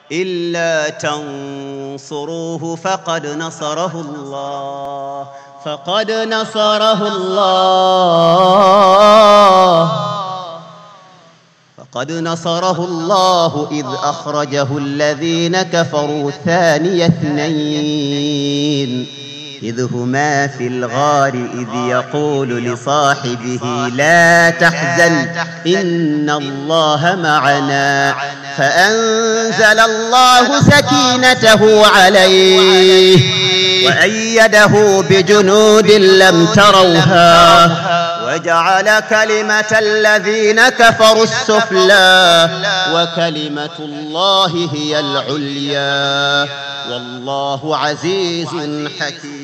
إلا تنصروه فقد نصره الله إذ أخرجه الذين كفروا ثاني اثنين إذ هما في الغار إذ يقول لصاحبه لا تحزن إن الله معنا فأنزل الله سكينته عليه وأيده بجنود لم تروها وجعل كلمة الذين كفروا السفلى وكلمة الله هي العليا والله عزيز حكيم.